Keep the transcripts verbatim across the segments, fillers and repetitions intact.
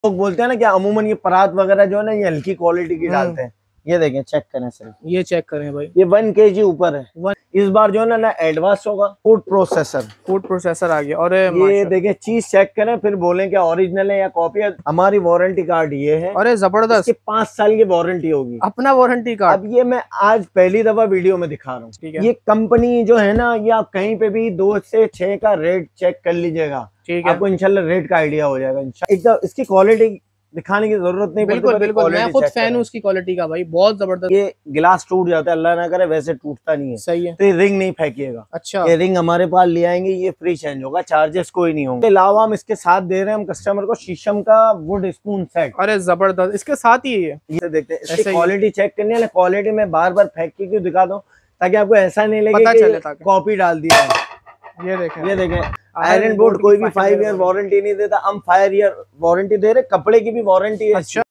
लोग बोलते हैं ना कि अमूमन ये परात वगैरह जो है ना ये हल्की क्वालिटी की डालते हैं। ये देखें, चेक करें सर, ये चेक करें भाई, ये वन के जी ऊपर है। वन इस बार जो है ना ना एडवांस होगा, फूड प्रोसेसर फूड प्रोसेसर आ गया। और ये देखें, चीज चेक करें फिर बोलें क्या ओरिजिनल है या कॉपी है। हमारी वारंटी कार्ड ये है, अरे जबरदस्त, इसकी पाँच साल की वारंटी होगी, अपना वारंटी कार्ड। अब ये मैं आज पहली दफा वीडियो में दिखा रहा हूँ। ये कंपनी जो है ना, ये आप कहीं पे भी दो से छह का रेट चेक कर लीजिएगा, ठीक है, आपको इंशाल्लाह रेट का आइडिया हो जाएगा। इंशाल्लाह इसकी क्वालिटी दिखाने की जरूरत नहीं। बिल्कुल बिल्कुल, मैं खुद फैन हूँ उसकी क्वालिटी का भाई, बहुत जबरदस्त। ये गिलास टूट जाता है, अल्लाह ना करे, वैसे टूटता नहीं है। सही है। तो ये रिंग नहीं फेंकिएगा। अच्छा, ये रिंग हमारे पास ले आएंगे, ये फ्री चेंज होगा, चार्जेस कोई नहीं होंगे। अलावा हम इसके साथ दे रहे हैं हम कस्टमर को शीशम का वुड स्पून सेट। अरे जबरदस्त, इसके साथ ही है ये। देखते हैं इसकी क्वालिटी चेक करनी है। क्वालिटी में बार बार फेंक के क्यों दिखा दूं, ताकि आपको ऐसा नहीं लगे कि कॉपी डाल दिया है। ये देखें, ये देखें, आयरन बोर्ड कोई भी फाइव ईयर वारंटी नहीं देता, हम फाइव ईयर वारंटी दे रहे, कपड़े की भी वारंटी है। अच्छा,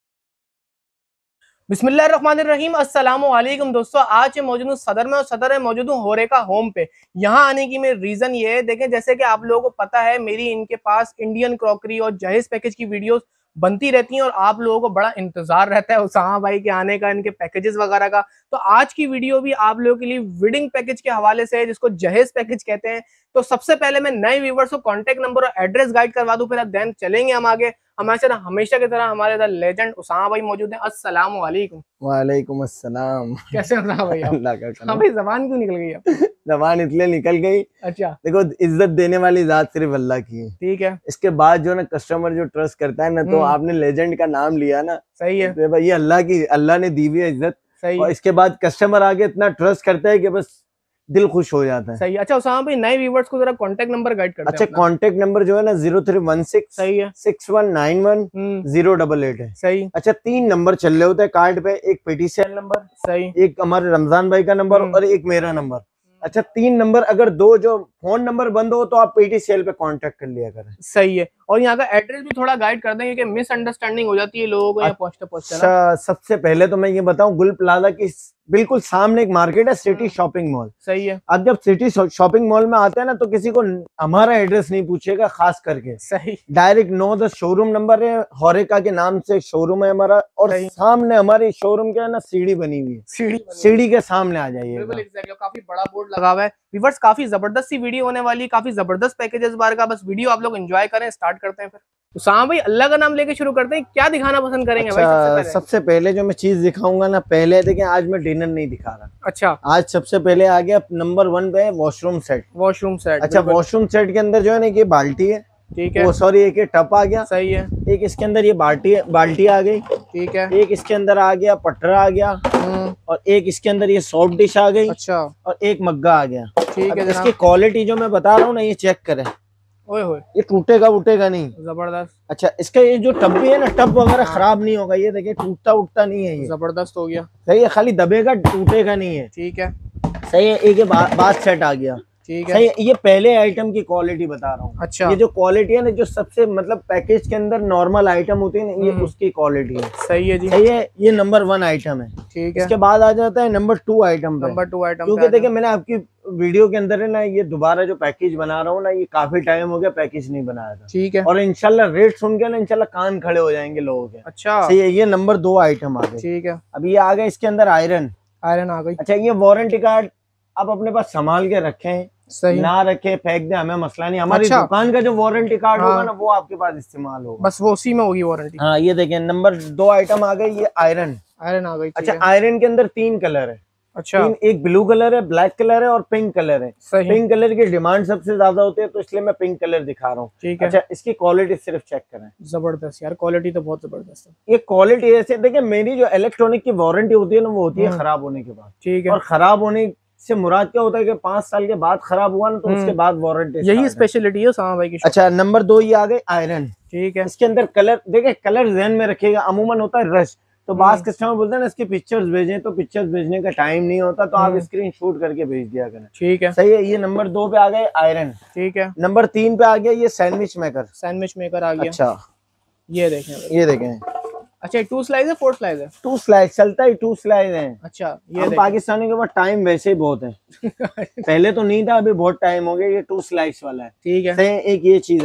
बिस्मिल्लाहिर्रहमानिर्रहीम, अस्सलामु अलैकुम दोस्तों। आज मौजूद हूँ सदर में और सदर में मौजूद हूँ होरेका होम पे। यहाँ आने की मेरी रीजन ये है, देखें जैसे कि आप लोगों को पता है मेरी इनके पास इंडियन क्रॉकरी और जहेज पैकेज की वीडियोस बनती रहती हैं और आप लोगों को बड़ा इंतजार रहता है उसामा भाई के आने का, इनके पैकेजेस वगैरह का। तो आज की वीडियो भी आप लोगों के लिए वेडिंग पैकेज के हवाले से है, जिसको जहेज पैकेज कहते हैं। तो सबसे पहले मैं नए व्यूवर्स को कॉन्टेक्ट नंबर और एड्रेस गाइड करवा दूं, फिर अब देन चलेंगे हम आगे। हमारे साथ हमेशा की तरह हमारे साथ लेजेंड उसामा भाई मौजूद हैं। अस्सलाम वालेकुम। वालेकुम अस्सलाम। कैसे उसामा भाई? अल्लाह का हाँ भाई, जबान क्यों निकल गई अब? जबान इसलिए निकल गई, अच्छा देखो, इज्जत देने वाली जात सिर्फ अल्लाह की है, ठीक है। इसके बाद जो ना कस्टमर जो ट्रस्ट करता है ना, तो आपने लेजेंड का नाम लिया ना, सही है, तो ये अल्लाह की, अल्लाह ने दी हुई है इज्जत, सही। और इसके बाद कस्टमर आगे इतना ट्रस्ट करता है कि बस दिल खुश हो जाता है। सही। अच्छा उसामा भाई, नए व्यूवर्स को जरा कांटेक्ट नंबर गाइड करते हैं। अच्छा, कांटेक्ट नंबर जो है ना जीरो थ्री वन सिक्स, सही है, six one nine one zero double eight है, सही। अच्छा, तीन नंबर चल रहे होते हैं कार्ड पे, एक पीटीसीएल नंबर, सही, एक हमारे रमजान भाई का नंबर और एक मेरा नंबर। अच्छा, तीन नंबर, अगर दो जो फोन नंबर बंद हो तो आप पीटीसीएल पे कांटेक्ट कर लिया करें। सही है। और यहाँ का एड्रेस भी थोड़ा गाइड कर देंगे कि मिसअंडरस्टैंडिंग हो जाती है लोगों को यहाँ पहुंचते पहुंचते। अच्छा, सबसे पहले तो मैं ये बताऊं, गुल प्लाजा की बिल्कुल सामने एक मार्केट है, सिटी शॉपिंग मॉल, सही है। अब जब सिटी शॉपिंग मॉल में आते हैं ना, तो किसी को हमारा एड्रेस नहीं पूछेगा खास करके, सही। डायरेक्ट नौ दस शोरूम नंबर है, होरेका के नाम से शोरूम है हमारा, और सामने हमारी शोरूम के है ना सीढ़ी बनी हुई है, सीढ़ी सीढ़ी के सामने आ जाइए। बिल्कुल एग्जैक्टली, काफी बड़ा बोर्ड लगा हुआ है। व्यूअर्स, काफी जबरदस्त सी वीडियो होने वाली, काफी जबरदस्त पैकेज इस बार का, बस वीडियो आप लोग एंजॉय करें। स्टार्ट करते हैं फिर। उसामा भाई, अल्लाह का नाम लेके शुरू करते हैं, क्या दिखाना पसंद करेंगे? अच्छा, भाई सबसे पहले सबसे पहले जो मैं चीज दिखाऊंगा ना, पहले देखिए आज मैं डिनर नहीं दिखा रहा। अच्छा, आज सबसे पहले आ गया नंबर वन पे वॉशरूम सेट। वॉशरूम सेट, अच्छा, वॉशरूम सेट के अंदर जो है ना ये बाल्टी है, ठीक है, वो सॉरी एक ये टप आ गया, सही है। एक इसके अंदर ये बाल्टी बाल्टी आ गई, ठीक है। एक इसके अंदर आ गया पटरा आ गया, और एक इसके अंदर ये सॉफ्ट डिश आ गई, अच्छा, और एक मग्गा आ गया, ठीक है। इसकी क्वालिटी जो मैं बता रहा हूँ ना, ये चेक करें, ओए होए, ये टूटेगा उठेगा नहीं, जबरदस्त। अच्छा, इसका ये जो टब भी है ना, टब वगैरह खराब नहीं होगा, ये देखिए टूटता उठता नहीं है, ये जबरदस्त हो गया, सही है। खाली दबेगा, टूटेगा नहीं है, ठीक है, सही है। एक बात सेट आ गया, ठीक है, सही है। ये पहले आइटम की क्वालिटी बता रहा हूँ। अच्छा, ये जो क्वालिटी है ना, जो सबसे मतलब पैकेज के अंदर नॉर्मल आइटम होती है ना, ये उसकी क्वालिटी है, सही है जी, सही है। ये नंबर वन आइटम है, ठीक है। इसके बाद आ जाता है नंबर टू आइटम पे, नंबर टू आइटम, क्योंकि देखिए मैंने आपकी वीडियो के अंदर है ना, ये दोबारा जो पैकेज बना रहा हूँ ना, ये काफी टाइम हो गया पैकेज नहीं बनाया था, ठीक है। और इंशाल्लाह रेट सुन के ना इंशाल्लाह कान खड़े हो जाएंगे लोगों के। अच्छा, सही है। ये नंबर दो आइटम आ गए, ठीक है। अब ये आ गए इसके अंदर आयरन, आयरन आ गई। अच्छा, ये वारंटी कार्ड आप अपने पास संभाल के रखें, सही, ना रखे फेंक दे, हमें मसला नहीं। हमारी अच्छा, दुकान का जो वारंटी कार्ड हाँ, होगा ना, वो आपके पास इस्तेमाल होगा, बस वो उसी में होगी वारंटी। हाँ, ये देखें नंबर दो आइटम आ गई, ये आयरन, आयरन आ गई। अच्छा, आयरन के अंदर तीन कलर है, अच्छा, तीन, एक ब्लू कलर है, ब्लैक कलर है और पिंक कलर है, सही। पिंक कलर की डिमांड सबसे ज्यादा होती है, तो इसलिए मैं पिंक कलर दिखा रहा हूँ, ठीक है। अच्छा, इसकी क्वालिटी सिर्फ चेक करें, जबरदस्त यार, क्वालिटी तो बहुत जबरदस्त है। ये क्वालिटी ऐसे देखिए, मेरी जो इलेक्ट्रॉनिक की वारंटी होती है ना, वो होती है खराब होने के बाद, ठीक है। और खराब होने से मुराद क्या होता है कि पांच साल के बाद खराब हुआ ना, तो उसके बाद वारंटी, यही स्पेशलिटी है उसामा भाई की। अच्छा, नंबर दो ये आ गई आयरन, ठीक है। इसके अंदर कलर देखिए, कलर ध्यान में रखिएगा, अमूमन होता है रश, तो बास कस्टमर बोलते हैं ना इसकी पिक्चर्स भेजें, तो पिक्चर्स भेजने का टाइम नहीं होता, तो आप स्क्रीन शूट करके भेज दिया करें, ठीक है, सही है। ये नंबर दो पे आ गए आयरन, ठीक है। नंबर तीन पे आ गया ये सैंडविच मेकर, सैंडविच मेकर आ गया। अच्छा, ये देखें, ये देखें, अच्छा, टू स्लाइस है, फोर स्लाइस है, टू स्लाइस चलता है, टू स्लाइस है। अच्छा, ये पाकिस्तानी के पास टाइम वैसे ही बहुत है पहले तो नहीं था, अभी बहुत टाइम हो गया। ये टू स्लाइस वाला है, ठीक है। एक ये चीज आ गई।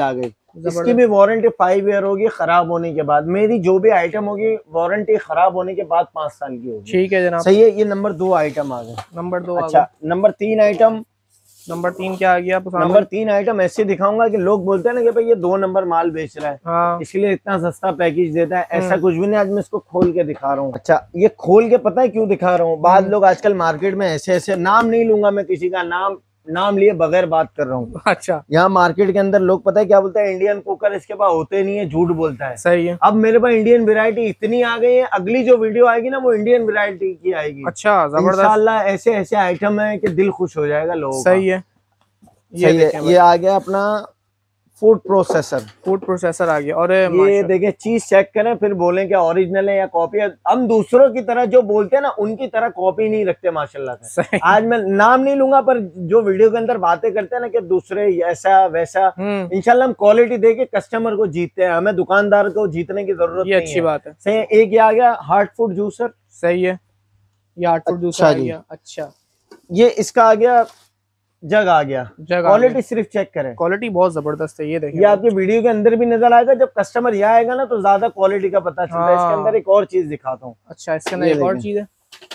इसकी भी वारंटी फाइव ईयर होगी खराब होने के बाद। मेरी जो भी आइटम होगी वारंटी खराब होने के बाद पाँच साल की होगी। ठीक है जनाब, सही है। ये नंबर दो आइटम आ गए। नंबर दो अच्छा, नंबर तीन आइटम नंबर तीन क्या आ गया? नंबर तीन आइटम ऐसे दिखाऊंगा कि लोग बोलते हैं ना कि भाई ये दो नंबर माल बेच रहा है, हाँ। इसलिए इतना सस्ता पैकेज देता है। ऐसा कुछ भी नहीं। आज मैं इसको खोल के दिखा रहा हूँ। अच्छा, ये खोल के पता है क्यों दिखा रहा हूँ? बाद लोग आजकल मार्केट में ऐसे ऐसे, नाम नहीं लूंगा मैं किसी का, नाम नाम लिए बगैर बात कर रहा हूँ। अच्छा, यहाँ मार्केट के अंदर लोग पता है क्या बोलते हैं? इंडियन कुकर इसके पास होते नहीं है, झूठ बोलता है। सही है। अब मेरे पास इंडियन वैरायटी इतनी आ गई है, अगली जो वीडियो आएगी ना वो इंडियन वैरायटी की आएगी। अच्छा, जबरदस्त। इंशाल्लाह ऐसे ऐसे आइटम है कि दिल खुश हो जाएगा लोगों का। सही है। ये है, ये आ गया अपना फूड प्रोसेसर। फूड प्रोसेसर आ गया। और ये देखें, चीज चेक करें फिर बोलें क्या ओरिजिनल है या कॉपी है। हम दूसरों की तरह जो बोलते हैं ना उनकी तरह कॉपी नहीं रखते माशाल्लाह से। आज मैं नाम नहीं लूंगा, पर जो वीडियो के अंदर बातें करते हैं ना कि दूसरे ऐसा वैसा, इंशाल्लाह हम क्वालिटी दे के कस्टमर को जीतते हैं। हमें दुकानदार को जीतने की जरूरत नहीं है। अच्छी बात है। सही है। एक ये आ गया हार्ट फूड जूसर। सही है, ये हार्ट फूड जूसर आ गया। अच्छा, ये इसका आ गया जग आ गया। क्वालिटी सिर्फ चेक करें, क्वालिटी बहुत जबरदस्त है। ये देखिए, ये आपके वीडियो के अंदर भी नजर आएगा। जब कस्टमर यहाँ आएगा ना तो ज्यादा क्वालिटी का पता चलता है। इसके अंदर एक और चीज दिखाता हूँ। अच्छा, इसके अंदर एक और चीज है।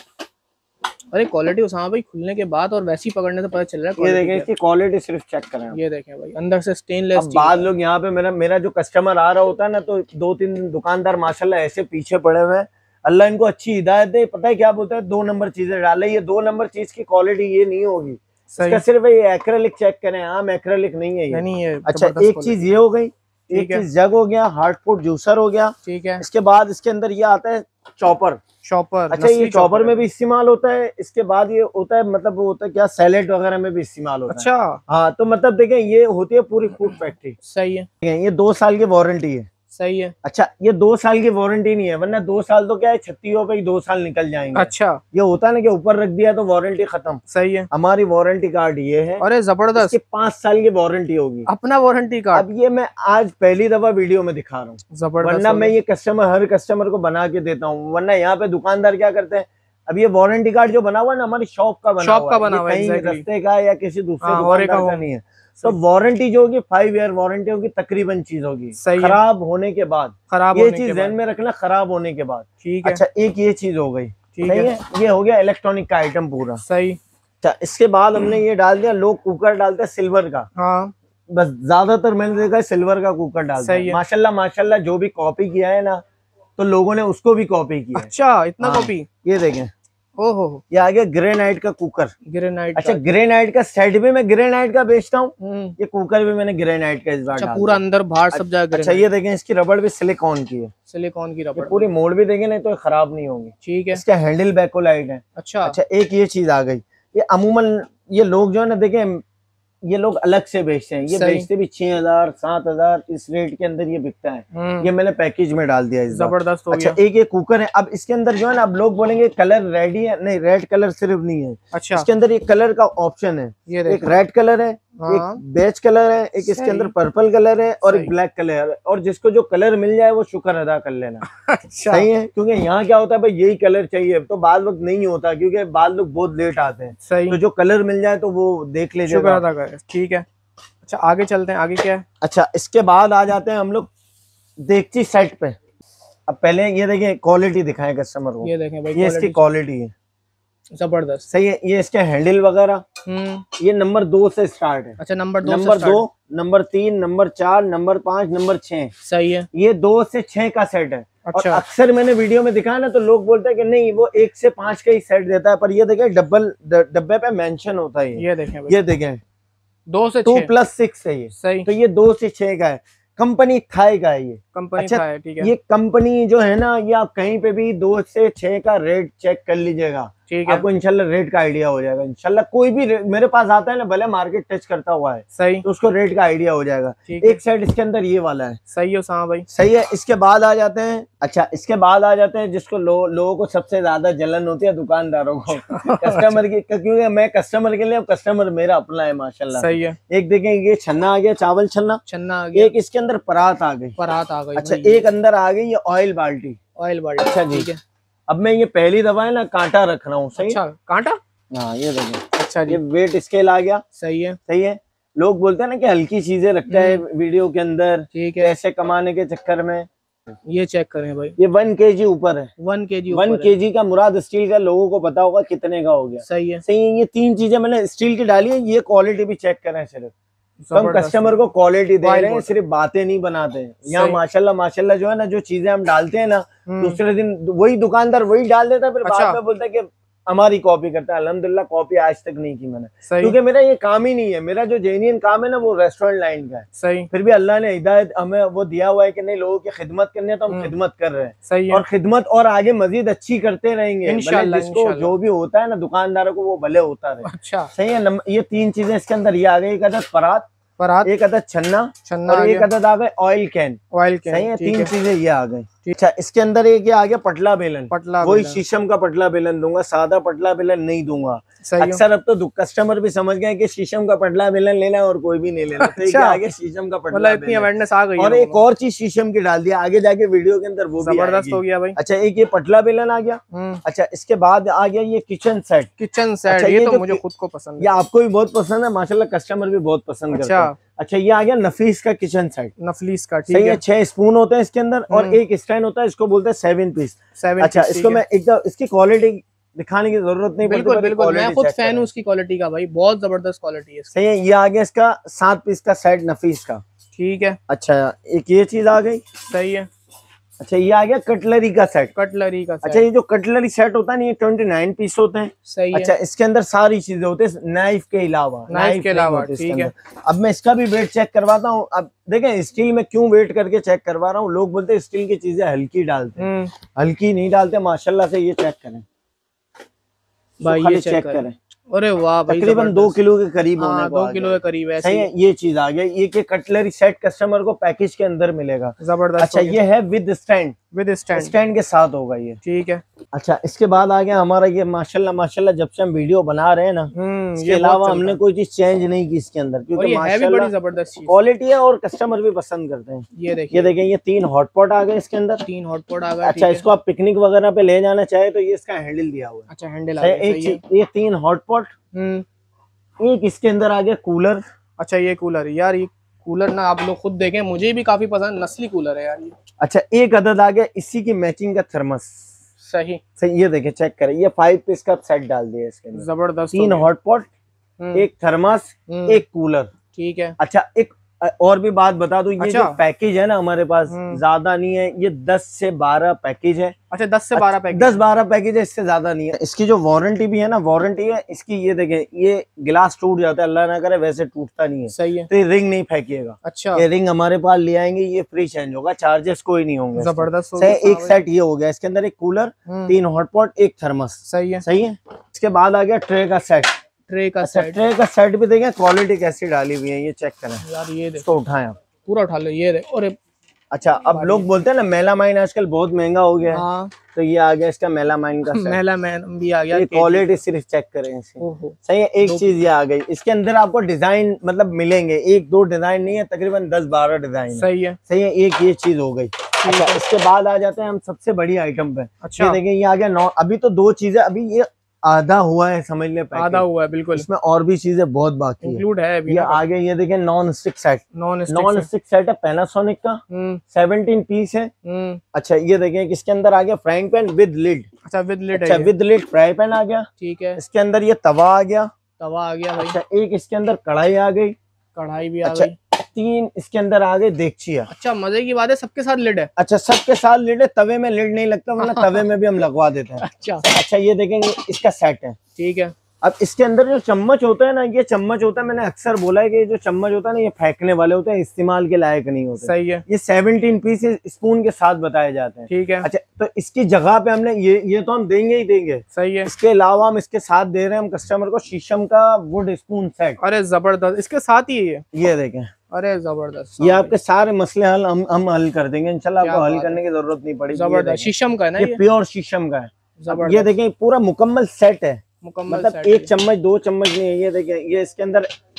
अरे क्वालिटी उसामा भाई खुलने के बाद और वैसे ही पकड़ने से पता चल रहा है। ये देखें, इसकी क्वालिटी सिर्फ चेक करें। ये देखें भाई, अंदर से स्टेनलेस। बाद लोग यहाँ पे मेरा मेरा जो कस्टमर आ रहा होता है ना, तो दो तीन दुकानदार माशाल्लाह ऐसे पीछे पड़े हुए हैं। अल्लाह इनको अच्छी हिदायत दे। पता है क्या बोलते हैं? दो नंबर चीजें डाले। ये दो नंबर चीज की क्वालिटी ये नहीं होगी। इसका सिर्फ ये एक्रेलिक चेक करें। आम एक्रेलिक नहीं है ये। नहीं है। अच्छा, एक चीज ये हो गई, एक चीज जग हो गया, हार्ट फूड जूसर हो गया। ठीक है। इसके बाद इसके अंदर ये आता है चॉपर। चॉपर। अच्छा, ये चॉपर में भी इस्तेमाल होता है। इसके बाद ये होता है, मतलब वो होता है क्या, सैलेड वगैरह में भी इस्तेमाल होता है। अच्छा, हाँ, तो मतलब देखें ये होती है पूरी फूड फैक्ट्री। सही है। ये दो साल की वारंटी है। सही है। अच्छा, ये दो साल की वारंटी नहीं है, वरना दो साल तो क्या है, छत्तीसों पे ही दो साल निकल जाएंगे। अच्छा, ये होता है ना कि ऊपर रख दिया तो वारंटी खत्म। सही है। हमारी वारंटी कार्ड ये है। अरे जबरदस्त। पांच साल की वारंटी होगी, अपना वारंटी कार्ड। अब ये मैं आज पहली दफा वीडियो में दिखा रहा हूँ। जबरदस्त। वरना मैं ये कस्टमर हर कस्टमर को बना के देता हूँ। वरना यहाँ पे दुकानदार क्या करते हैं, अब ये वारंटी कार्ड जो बना हुआ है ना, हमारी शॉप का बना शॉप का बना हुआ है, कहीं रस्ते का या किसी दूसरे हाँ, दुकानदार का नहीं है। तो वारंटी जो होगी फाइव ईयर वारंटी होगी, तकरीबन चीज होगी खराब होने के बाद। खराब ये चीज ध्यान में रखना, खराब होने के बाद। ठीक है। अच्छा, एक ये चीज हो गई। ठीक है, है। ये हो गया इलेक्ट्रॉनिक का आइटम पूरा। सही। अच्छा, इसके बाद हमने ये डाल दिया, लोग कुकर डालते हैं सिल्वर का। हाँ, बस ज्यादातर मैंने देखा है सिल्वर का कुकर डालते हैं। माशाल्लाह माशाल्लाह, जो भी कॉपी किया है ना, तो लोगों ने उसको भी कॉपी किया। अच्छा, इतना कॉपी। ये देखें, ओहो, ये आ गया ग्रेनाइट का कुकर। ग्रेनाइट। अच्छा, ग्रेनाइट का सेट भी मैं ग्रेनाइट का बेचता हूँ। ये कुकर भी मैंने ग्रेनाइट का इस बार अच्छा, पूरा अंदर बाहर सब जगह। अच्छा, ये देखें, इसकी रबड़ भी सिलिकॉन की है। सिलिकॉन की रबड़। पूरी मोड़ भी देंगे नहीं तो खराब नहीं होगी। ठीक है। इसका हैंडल बैकोलाइट है। अच्छा अच्छा, एक ये चीज आ गई। ये अमूमन ये लोग जो है ना, देखें ये लोग अलग से बेचते हैं। ये बेचते भी छह हजार सात हजार इस रेट के अंदर ये बिकता है। ये मैंने पैकेज में डाल दिया। जबरदस्त। अच्छा, एक ये कुकर है। अब इसके अंदर जो है ना, अब लोग बोलेंगे कलर रेड ही है, नहीं, रेड कलर सिर्फ नहीं है। अच्छा, इसके अंदर एक कलर का ऑप्शन है। ये एक रेड कलर है, एक बेज कलर है, एक इसके अंदर पर्पल कलर है और एक ब्लैक कलर है। और जिसको जो कलर मिल जाए वो शुक्र अदा कर लेना। अच्छा, सही है। क्योंकि यहाँ क्या होता है भाई, यही कलर चाहिए, तो बाद वक्त नहीं होता, क्योंकि बाद लोग बहुत लेट आते हैं। सही। तो जो कलर मिल जाए तो वो देख लीजिए, शुक्र अदा करें। ठीक है। अच्छा, आगे चलते हैं, आगे क्या है? अच्छा, इसके बाद आ जाते हैं हम लोग देगची सेट पे। अब पहले ये देखिए, क्वालिटी दिखाएं कस्टमर को। ये देखें भाई, ये इसकी क्वालिटी है। जबरदस्त। सही है। ये इसके हैंडल वगैरह, ये नंबर दो से स्टार्ट है। अच्छा, नंबर दो नंबर दो नंबर तीन, नंबर चार, नंबर पाँच, नंबर छह। सही है। ये दो से छह का सेट है। अच्छा। और अक्सर मैंने वीडियो में दिखाया ना, तो लोग बोलते हैं कि नहीं, वो एक से पांच का ही सेट देता है, पर ये देखें डबल डब्बे पे मेंशन होता है। ये देखें, ये देखें, दो से टू प्लस सिक्स है ये। सही। तो ये दो से छह का है। कंपनी थाई का है ये। कंपनी अच्छा, थाई, ठीक है। ये कंपनी जो है ना, ये आप कहीं पे भी दो से छह का रेट चेक कर लीजिएगा। ठीक है। आपको इंशाल्लाह रेट का आइडिया हो जाएगा। इंशाल्लाह कोई भी मेरे पास आता है ना, भले मार्केट टच करता हुआ है, सही, तो उसको रेट का आइडिया हो जाएगा। एक साइड इसके अंदर ये वाला है। सही है उसामा भाई। सही है। इसके बाद आ जाते हैं, अच्छा, इसके बाद आ जाते हैं जिसको लो, लोगों को सबसे ज्यादा जलन होती है, दुकानदारों को, कस्टमर की, क्योंकि मैं कस्टमर के लिए, कस्टमर मेरा अपना है माशाल्लाह। सही है। एक देखें, ये छन्ना आ गया, चावल छन्ना छन्ना आ गया। एक इसके अंदर परात आ गई। परात आ गई। अच्छा, एक अंदर आ गई ये ऑयल बाल्टी। ऑयल बाल्टी। अच्छा जी, ठीक है। अब मैं ये पहली दफा है ना कांटा रख रहा हूँ। सही। अच्छा, कांटा। हाँ, ये देखिए। अच्छा जी, ये वेट स्केल आ गया। सही है। सही है। लोग बोलते हैं ना कि हल्की चीजें रखता है वीडियो के अंदर, ठीक है, पैसे कमाने के चक्कर में। ये चेक करें भाई, ये वन के जी ऊपर है, वन के जी वन के जी का मुराद स्टील का लोगों को पता होगा कितने का हो गया। सही है, सही है। ये तीन चीजें मैंने स्टील की डाली है। ये क्वालिटी भी चेक करें सिर्फ, तो हम कस्टमर को क्वालिटी दे रहे हैं, सिर्फ बातें नहीं बनाते हैं। यहाँ माशाल्लाह माशाल्लाह जो है ना, जो चीजें हम डालते हैं ना, दूसरे दिन वही दुकानदार वही डाल देता है, फिर अच्छा। बाद में बोलता है कि हमारी कॉपी करता है। अल्हम्दुलिल्लाह कॉपी आज तक नहीं की मैंने, सही। क्योंकि मेरा ये काम ही नहीं है। मेरा जो जेन्युइन काम है ना, वो रेस्टोरेंट लाइन का है। सही। फिर भी अल्लाह ने हिदायत हमें वो दिया हुआ है कि नहीं, लोगों की खिदमत करनी है तो हम खिदमत कर रहे हैं। सही है। और खिदमत और आगे मजीद अच्छी करते रहेंगे इंशाल्लाह। जिसको जो भी होता है ना दुकानदारों को, वो भले होता रहे। अच्छा, सही है। ये तीन चीजें इसके अंदर ये आ गई, एक अदद परात, परात, एक अदद छन्ना, छन्ना और एक अदद आ गए ऑयल कैन। Oil can. सही है, तीन चीजें ये आ गई। अच्छा, इसके अंदर एक ये आ गया पटला बेलन, पटला वही शीशम का पटला बेलन दूंगा, सादा पटला बेलन नहीं दूंगा। अक्सर अब तो कस्टमर भी समझ गए कि शीशम का पटला बेलन लेना है और कोई भी नहीं लेना। तो अच्छा। आगे शीशम का पटला बेलन, इतनी अवेयरनेस आ गई। और एक और चीज शीशम की डाल दिया आगे जाके वीडियो के अंदर, वो भी जबरदस्त हो गया भाई। अच्छा, एक ये पटला बेलन आ गया। अच्छा, इसके बाद आ गया ये किचन सेट। किचन सेट, अच्छा, ये, ये तो जो मुझे खुद को पसंद है। ये आपको भी बहुत पसंद है माशाल्लाह, कस्टमर भी बहुत पसंद करते हैं। अच्छा, ये आ गया नफीस का किचन सेट, नफीस का, ठीक है। छह स्पून होते हैं इसके अंदर और एक स्टैंड होता है, इसको बोलते हैं सेवन पीस। अच्छा, इसको मैं एकदम इसकी क्वालिटी दिखाने की जरूरत नहीं। बिल्कुल बिल्कुल, मैं खुद फैन हूँ उसकी क्वालिटी का भाई, बहुत जबरदस्त क्वालिटी है। सही है। ये आ गया इसका सात पीस का सेट नफीस का, ठीक है। अच्छा, एक ये चीज आ गई। सही है। अच्छा, ये आ गया कटलरी का सेट, कटलरी का सेट। अच्छा, ये जो कटलरी सेट होता है ना, ये ट्वेंटी नाइन पीस होते हैं। सही है। अच्छा, इसके अंदर सारी चीजें होती है नाइफ के अलावा, नाइफ के अलावा, ठीक है। अब मैं इसका भी वेट चेक करवाता हूँ। अब देखें स्टील में क्यों वेट करके चेक करवा रहा हूँ। लोग बोलते हैं स्टील की चीजें हल्की डालते हैं, हल्की नहीं डालते माशाल्लाह से। ये चेक करें भाई, ये चेक करें। अरे वाह भाई, तकरीबन दो किलो के करीब होने हाँ, को दो किलो के करीब है। सही है। ये चीज आ गया, ये कटलरी सेट कस्टमर को पैकेज के अंदर मिलेगा, जबरदस्त। अच्छा, ये है with stand, with stand, stand के साथ होगा ये, ठीक है। अच्छा, इसके बाद आ गया हमारा ये माशाल्लाह माशाल्लाह, जब से हम वीडियो बना रहे हैं ना, इसके अलावा हमने कोई चीज चेंज नहीं की इसके अंदर, क्योंकि माशाल्लाह जबरदस्त क्वालिटी है और कस्टमर भी पसंद करते हैं। ये देखिए, ये देखें, ये तीन हॉटपॉट आ गए इसके अंदर, तीन हॉटपॉट आ गए। अच्छा, इसको आप पिकनिक वगैरह पे ले जाना चाहे तो ये इसका हैंडल दिया हुआ है। अच्छा, हैंडल एक ये तीन हॉटपॉट, एक इसके अंदर आ गया कूलर। अच्छा, ये कूलर, यार ये कूलर ना आप लोग खुद देखें, मुझे भी काफी पसंद, नस्ली कूलर है यार ये। अच्छा, एक अदद आ गया इसी की मैचिंग का थर्मस। सही सही, ये देखें, चेक करें, ये फाइव पीस का सेट डाल दिया इसके अंदर, जबरदस्त। तीन हॉटपॉट, एक थर्मस, एक कूलर, ठीक है। अच्छा, एक और भी बात बता दूं, ये अच्छा। जो पैकेज है ना हमारे पास ज्यादा नहीं है, ये दस से बारह पैकेज है। अच्छा, दस से बारह पैकेज, दस बारह पैकेज है, इससे ज्यादा नहीं है। इसकी जो वारंटी भी है ना, वारंटी है इसकी, ये देखें, ये गिलास टूट जाता है, अल्लाह ना करे, वैसे टूटता नहीं है। सही है। तो ये रिंग नहीं फेंकिएगा। अच्छा, ये रिंग हमारे पास ले आएंगे, ये फ्री चेंज होगा, चार्जेस कोई नहीं होंगे। जबरदस्त। एक सेट ये हो गया, इसके अंदर एक कूलर, तीन हॉटपॉट, एक थर्मस। सही है। सही है। इसके बाद आ गया ट्रे का सेट, ट्रे का सेट, ट्रे का सेट भी देखें क्वालिटी कैसी डाली हुई है, ये चेक करें यार, ये इसको उठाएं आप, पूरा उठा लो, ये देखो। अरे अच्छा, अब लोग बोलते हैं ना मेलामाइन आजकल बहुत महंगा हो गया है। हाँ। तो ये आ गया इसका मेलामाइन का सेट, मेलामाइन भी आ गया। ये क्वालिटी सिर्फ चेक करें इसकी। सही है। एक चीज ये आ गई, इसके अंदर आपको डिजाइन मतलब मिलेंगे, एक दो डिजाइन नहीं है, तकरीबन दस बारह डिजाइन। सही है। सही है, एक ये चीज हो गई। अच्छा, इसके बाद आ जाते हैं हम सबसे बड़ी आइटम पे। अच्छा, देखिए, ये आ गया नौ, अभी तो दो चीजें, अभी ये आधा हुआ है, समझ ले, आधा हुआ है बिल्कुल, इसमें और भी चीजें बहुत बाकी इंक्लूड है, है। ये आगे ये देखें non stick set, non non stick set है पैनासोनिक का, सेवनटीन पीस है। अच्छा, ये देखें किसके अंदर आ गया फ्राइंग पैन विद लिड। अच्छा, विद लिड, अच्छा, विद लिड फ्राई पैन आ गया, ठीक है। इसके अंदर ये तवा आ गया, तवा आ गया। अच्छा, एक इसके अंदर कढ़ाई आ गई, कढ़ाई भी आ गई। तीन इसके अंदर आ गए देगचिया। अच्छा, मजे की बात है, सबके साथ लिड है। अच्छा, सबके साथ लिड है, तवे में लिड नहीं लगता, वरना तवे में भी हम लगवा देते हैं। अच्छा अच्छा, ये देखेंगे इसका सेट है, ठीक है। अब इसके अंदर जो चम्मच होता है ना, ये चम्मच होता है, मैंने अक्सर बोला है कि ये जो चम्मच होता है ना, ये फेंकने वाले होते हैं, इस्तेमाल के लायक नहीं होते। सही है। ये सेवनटीन पीस स्पून के साथ बताए जाते हैं, ठीक है। अच्छा, तो इसकी जगह पे हमने ये ये तो हम देंगे ही देंगे। सही है। इसके अलावा हम इसके साथ दे रहे हैं हम कस्टमर को शीशम का वुड स्पून सेट। अरे जबरदस्त, इसके साथ ही है ये देखें। अरे जबरदस्त, ये आपके सारे मसले हल हम हम हल कर देंगे इंशाल्लाह, आपको हल करने की जरूरत नहीं पड़ेगी। जबरदस्त, शीशम का है ना, ये प्योर शीशम का है। ये देखें, पूरा मुकम्मल सेट है, मतलब एक चम्मच दो चम्मच नहीं है। ये देखें, ये इसके अंदर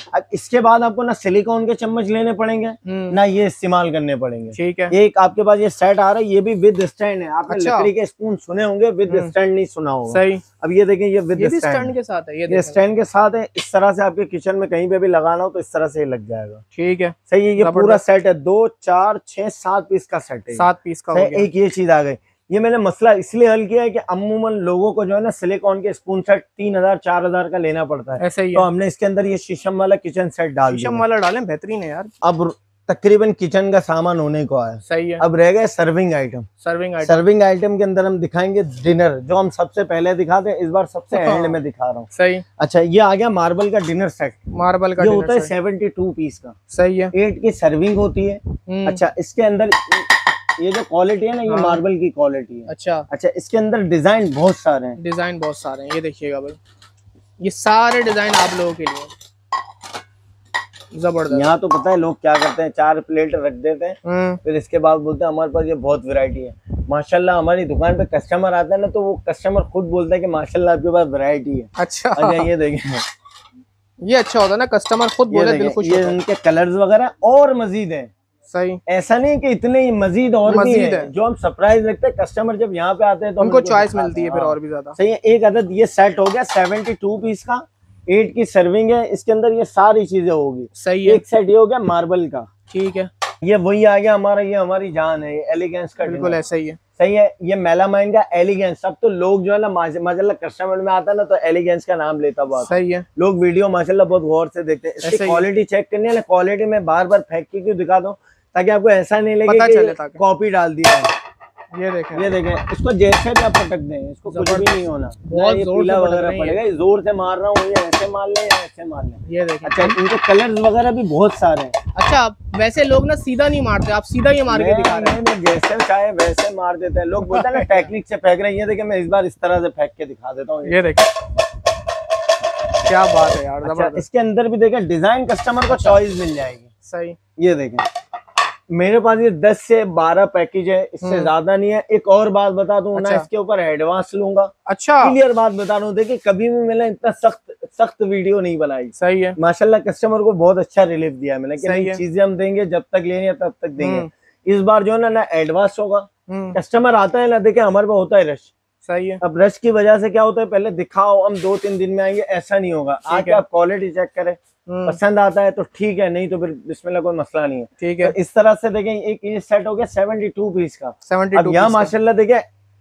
अब इसके बाद आपको ना सिलिकॉन के चम्मच लेने पड़ेंगे ना ये इस्तेमाल करने पड़ेंगे। ठीक है। एक आपके पास ये सेट आ रहा है, ये भी विद स्टैंड है। आपने अच्छा। लकड़ी के स्पून सुने होंगे, विद स्टैंड नहीं सुना होगा। सही। अब ये देखें, ये विद स्टैंड के साथ है, ये स्टैंड के साथ है। इस तरह से आपके किचन में कहीं पे भी लगाना हो तो इस तरह से लग जाएगा। ठीक है, सही है। ये पूरा सेट है, दो चार छह सात पीस का सेट है, सात पीस का। एक ये चीज आ गई। ये मैंने मसला इसलिए हल किया है कि अमूमन लोगों को जो है ना सिलिकॉन के स्पून सेट तीन हजार चार हजार का लेना पड़ता है, ऐसे ही तो हमने इसके अंदर ये शीशम वाला किचन सेट डाल दिया। शीशम वाला डालें, बेहतरीन है यार। अब तकरीबन किचन का सामान होने को आया। सही है। अब रह गए serving item. Serving item serving item के अंदर हम दिखाएंगे डिनर, जो हम सबसे पहले दिखाते हैं, इस बार सबसे एंड में दिखा रहा हूँ। सही। अच्छा, ये आ गया मार्बल का डिनर सेट। मार्बल का ये होता है सेवेंटी टू पीस का। सही है। एट की सर्विंग होती है। अच्छा, इसके अंदर ये जो क्वालिटी है ना, ये मार्बल की क्वालिटी है। अच्छा अच्छा, इसके अंदर डिजाइन बहुत सारे हैं। डिजाइन बहुत सारे हैं, ये देखिएगा भाई, ये सारे डिजाइन आप लोगों के लिए जबरदस्त। यहाँ तो पता है लोग क्या करते हैं, चार प्लेट रख देते हैं, फिर इसके बाद बोलते हैं हमारे पास ये बहुत वैरायटी है। माशाल्लाह हमारी दुकान पे कस्टमर आता है ना, तो वो कस्टमर खुद बोलता है कि माशाल्लाह आपके पास वैरायटी है। अच्छा, अच्छा, ये देखें, ये अच्छा होता है ना, कस्टमर खुद बोले, दिल खुश होता है। ये उनके कलर्स वगैरह और मजीद है। सही। ऐसा नहीं कि इतने ही मजीद और मजीद है, है। जो हम सरप्राइज रखते हैं कस्टमर जब यहाँ पे आते हैं तो उनको चॉइस मिलती है फिर और भी ज्यादा। सही है। एक अदद ये सेट हो गया सेवेंटी टू पीस का, एट की सर्विंग है, इसके अंदर ये सारी चीजें होगी। सही है। एक सेट ये हो गया मार्बल का। ठीक है। ये वही आ गया हमारा, ये हमारी जान है, एलिगेंस का। बिल्कुल ऐसा ही है। सही है। ये मेलामाइन का एलिगेंस। सब तो लोग जो है ना माशाल्लाह कस्टमर में आता है ना तो एलिगेंस का नाम लेता बहुत। सही है। लोग वीडियो माशाल्लाह बहुत गौर से देखते हैं। इसकी क्वालिटी चेक करनी है ना, क्वालिटी में बार बार फेंक के क्यों दिखा दो ताकि आपको ऐसा नहीं लगे कि कॉपी डाल दिया है। ये देखें, ये देखें, इसको जैसे भी आप पटक दें, इसको कुछ भी नहीं होना। बहुत पीला वगैरह पड़ेगा, जोर से मार रहा हूँ, ये ऐसे मार ले या ऐसे मार ले। ये देखें। अच्छा, इनके कलर्स वगैरह भी बहुत सारे हैं। अच्छा, वैसे लोग ना सीधा नहीं मारते, आप सीधा ये मार के दिखा रहे हैं। मैं जैसे चाहे वैसे मार देते हैं लोग, बोलते हैं ना टेक्निक से फेंक रहे हैं। ये देखें, मैं इस बार इस तरह से फेंक के दिखा देता हूँ। ये देखें, क्या बात है यार। अच्छा, इसके अंदर भी देखें डिजाइन कस्टमर को चॉइस मिल जाएगी। सही। ये देखें, मेरे पास ये दस से बारह पैकेज है, इससे ज्यादा नहीं है। एक और बात बता दूं। अच्छा। ना इसके ऊपर एडवांस लूंगा। अच्छा, क्लियर बात बता रहा हूँ। देखिए, कभी भी मैंने इतना सख्त सख्त वीडियो नहीं बनाई। सही है। माशाल्लाह कस्टमर को बहुत अच्छा रिलीफ दिया मैंने कि नहीं, चीजें हम देंगे, जब तक लेंगे तब तक देंगे। इस बार जो है ना ना एडवांस होगा। कस्टमर आता है ना, देखे हमारे पास होता है रश। सही है। अब रश की वजह से क्या होता है, पहले दिखाओ हम दो तीन दिन में आएंगे, ऐसा नहीं होगा। आके आप क्वालिटी चेक करें, पसंद आता है तो ठीक है, नहीं तो फिर बिस्मिल्लाह कोई मसला नहीं है। ठीक है। तो इस तरह से देखें, एक ये सेट हो गया सेवेंटी टू पीस का। अब यहाँ माशाल्लाह देखें,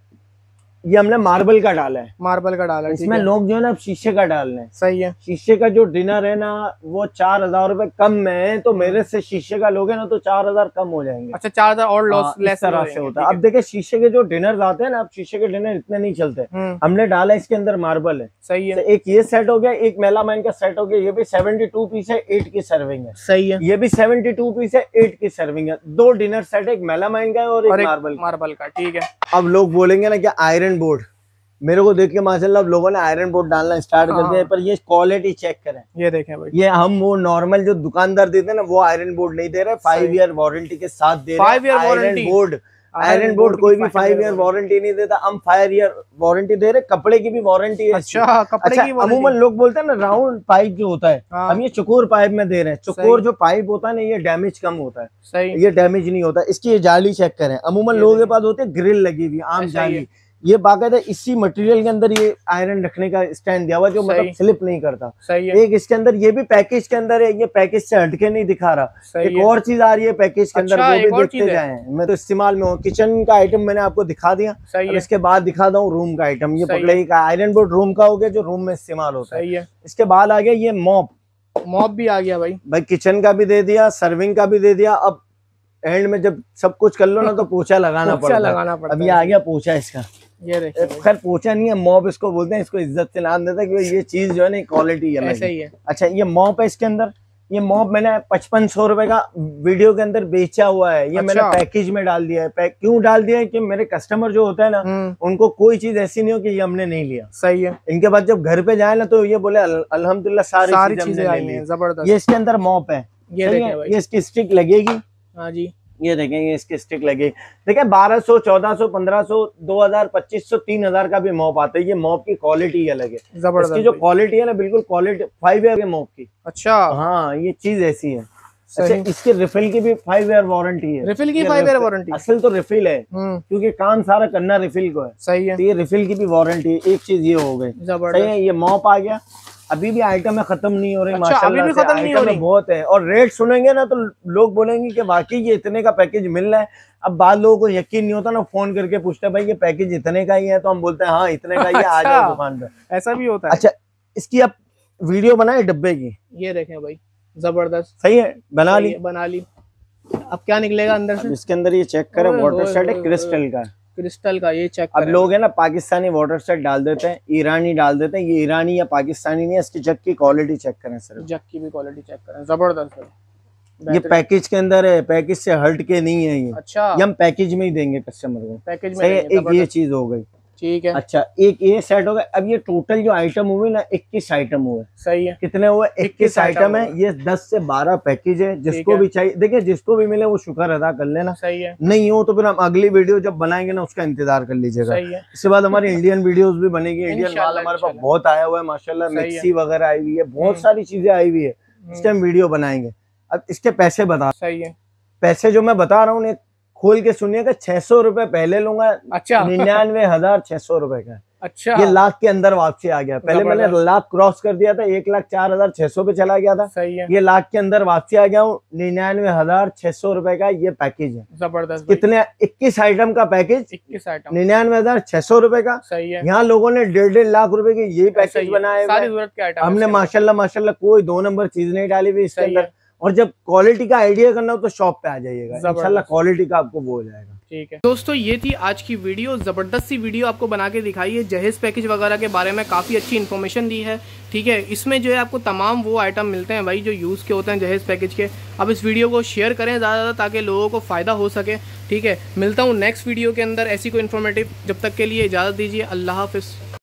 ये हमने मार्बल का डाला है। मार्बल का डाला है। इसमें लोग जो है ना शीशे का डाल रहे हैं। सही है। शीशे का जो डिनर है ना, वो चार हजार रूपए कम में है, तो मेरे से शीशे का लोगे ना तो चार हजार कम हो जाएंगे। अच्छा, चार हजार और लॉस लेस तरह से होता है। अब देखिए, शीशे के जो डिनर आते हैं ना, अब शीशे के डिनर इतने नहीं चलते। हमने डाला इसके अंदर मार्बल है। सही है। एक ये सेट हो गया, एक मेलामाइन का सेट हो गया। ये भी सेवेंटी टू पीस है, एट की सर्विंग है। सही है। ये भी सेवेंटी टू पीस है, एट की सर्विंग है। दो डिनर सेट, एक मेलामाइन का और एक मार्बल मार्बल का। ठीक है। अब लोग बोलेंगे ना कि आयरन बोर्ड, मेरे को देख के माशाल्लाह अब लोगों ने आयरन बोर्ड डालना स्टार्ट कर दिया है, पर ये क्वालिटी चेक करें। ये देखें भाई, ये हम वो नॉर्मल जो दुकानदार देते हैं ना, वो आयरन बोर्ड नहीं दे रहे, फाइव ईयर वारंटी के साथ दे रहे हैं। आयरन बोर्ड आयरन बोर्ड कोई भी फाइव ईयर वारंटी नहीं देता, हम फाइव ईयर वारंटी दे रहे। कपड़े की भी वारंटी है। अच्छा, कपड़े की अमूमन लोग बोलते हैं ना राउंड पाइप जो होता है, हम ये चकोर पाइप में दे रहे हैं। चकोर जो पाइप होता है ना, ये डैमेज कम होता है। सही। ये डैमेज नहीं होता। इसकी ये जाली चेक करें, अमूमन लोगों के पास होते है ग्रिल लगी हुई आम जाली, ये बाकायदा इसी मटेरियल के अंदर ये आयरन रखने का स्टैंड दिया हुआ, जो मतलब स्लिप नहीं करता। सही है। एक इसके अंदर ये भी पैकेज के अंदर है, ये पैकेज से हटके नहीं दिखा रहा। एक और चीज आ रही है पैकेज के अंदर, वो भी देखते जाएं। मैं तो इस्तेमाल में हूँ। किचन का आइटम मैंने आपको दिखा दिया, इसके बाद दिखा दूं रूम का आइटम। ये पकड़े का आयरन बोर्ड रूम का हो गया, जो रूम में इस्तेमाल होता है। इसके बाद आ गया ये मॉप। मॉप भी आ गया भाई। भाई किचन का भी दे दिया, सर्विंग का भी दे दिया। अब एंड में जब सब कुछ कर लो ना तो पोछा लगाना पड़ता लगाना पड़ता। अब ये आ गया पोछा इसका। ये देखिए, खैर पोछा नहीं है, मॉप इसको बोलते हैं। इसको इज्जत से नाम देता है कि ये चीज जो है ना क्वालिटी है। ऐसा ही है। अच्छा, ये मॉप है इसके अंदर। ये मॉप मैंने पचपन सौ रुपए का वीडियो के अंदर बेचा हुआ है। ये अच्छा। मैंने पैकेज में डाल दिया है। क्यों डाल दिया है कि मेरे कस्टमर जो होता है ना, उनको कोई चीज ऐसी नहीं हो कि ये हमने नहीं लिया। सही है। इनके बाद जब घर पे जाए ना तो ये बोले अल्हम्दुलिल्लाह सारी चीजें आई हैं। जबरदस्त। ये इसके अंदर मॉप है। ये इसकी स्टिक लगेगी। हाँ जी। ये देखें, ये इसके स्टिक लगे, देखें बारह सौ, चौदह सौ, पंद्रह सौ, दो हजार, पच्चीस सौ, तीन हजार का भी मॉप आता है। ये मॉप की क्वालिटी अलग है, जबरदस्त। इसकी जो क्वालिटी है ना, बिल्कुल क्वालिटी फाइव ईयर के मॉप की। अच्छा हाँ, ये चीज ऐसी है। अच्छा, इसके रिफिल की भी फाइव ईयर वारंटी है। रिफिल की फाइव ईयर वारंटी, असल तो रिफिल है क्योंकि काम सारा करना रिफिल को है। सही है। तो ये रिफिल की भी वारंटी है। एक चीज ये हो गई, सही है। ये मॉप आ गया, अभी भी आइटम खत्म नहीं हो रही। अच्छा, माशाल्लाह अभी भी खत्म नहीं हो रही, बहुत है। और रेट सुनेंगे ना तो लोग बोलेंगे कि वाकई ये इतने का पैकेज मिल रहा है। अब बाद लोगों को यकीन नहीं होता ना, फोन करके पूछते हैं भाई ये पैकेज इतने का ही है, तो हम बोलते हैं हाँ इतने का ही है, आ जाओ दुकान पे। ऐसा भी होता है। अच्छा, इसकी अब वीडियो बनाए डब्बे की, ये देखें भाई, जबरदस्त। सही है, बना ली बना ली। अब क्या निकलेगा अंदर से? इसके अंदर ये चेक करें, वाटर सेट है क्रिस्टल का, क्रिस्टल का। ये चेक अब लोग है ना पाकिस्तानी वाटर सेट डाल देते हैं, ईरानी डाल देते हैं। ये ईरानी या पाकिस्तानी नहीं है। इसकी जग की क्वालिटी चेक करें सर, जग की भी क्वालिटी चेक करें, जबरदस्त है। ये पैकेज के अंदर है, पैकेज से हट के नहीं है ये। अच्छा, ये हम पैकेज में ही देंगे कस्टमर को, पैकेज में देंगे। एक ये चीज हो गई, ठीक है। अच्छा, एक ये सेट हो गया। अब ये टोटल जो आइटम हुए ना, इक्कीस आइटम हुए। सही है। कितने हुए? इक्कीस आइटम है। ये दस से बारह पैकेज है। जिसको भी चाहिए, देखिए जिसको भी मिले वो शुक्र अदा कर लेना। सही है। नहीं हो तो फिर हम अगली वीडियो जब बनाएंगे ना उसका इंतजार कर लीजिएगा। इसके बाद हमारी इंडियन वीडियोस भी बनेगी। इंडियन माल हमारे पास बहुत आया हुआ है माशाल्लाह, मिक्सी वगैरह आई हुई है, बहुत सारी चीजें आई हुई है। इस टाइम वीडियो बनाएंगे। अब इसके पैसे बता, सही है। पैसे जो मैं बता रहा हूँ खोल के सुनिएगा, छह सौ रुपए पहले लूंगा। अच्छा, निन्यानवे हजार छह सौ रुपए का। अच्छा, ये लाख के अंदर वापसी आ गया। पहले मैंने लाख क्रॉस कर दिया था, एक लाख चार हजार छह सौ पे चला गया था। सही है। ये लाख के अंदर वापसी आ गया हूँ। निन्यानवे हजार छह सौ रुपए का ये पैकेज है। जबरदस्त। कितने? इक्कीस आइटम का पैकेज, इक्कीस आइटम, निन्यानवे हजार छह सौ रुपए का। सही है। यहाँ लोगों ने डेढ़ डेढ़ लाख रुपए की ये पैकेज बनाए, सारी जरूरत के आइटम हमने माशाल्लाह माशाल्लाह कोई दो नंबर चीज नहीं डाली हुई इसके अंदर। और जब क्वालिटी का आइडिया करना हो तो शॉप पे आ जाइएगा, इंशाल्लाह क्वालिटी का आपको वो हो जाएगा। ठीक है दोस्तों, ये थी आज की वीडियो। ज़बरदस्त सी वीडियो आपको बना के दिखाई है। जहेज पैकेज वगैरह के बारे में काफ़ी अच्छी इन्फॉर्मेशन दी है। ठीक है, इसमें जो है आपको तमाम वो आइटम मिलते हैं भाई जो यूज़ के होते हैं जहेज पैकेज के। अब इस वीडियो को शेयर करें ज़्यादा ज़्यादा ताकि लोगों को फ़ायदा हो सके। ठीक है, मिलता हूँ नेक्स्ट वीडियो के अंदर ऐसी कोई इन्फॉर्मेटिव। जब तक के लिए इजाज़त दीजिए, अल्लाह हाफ़िज़।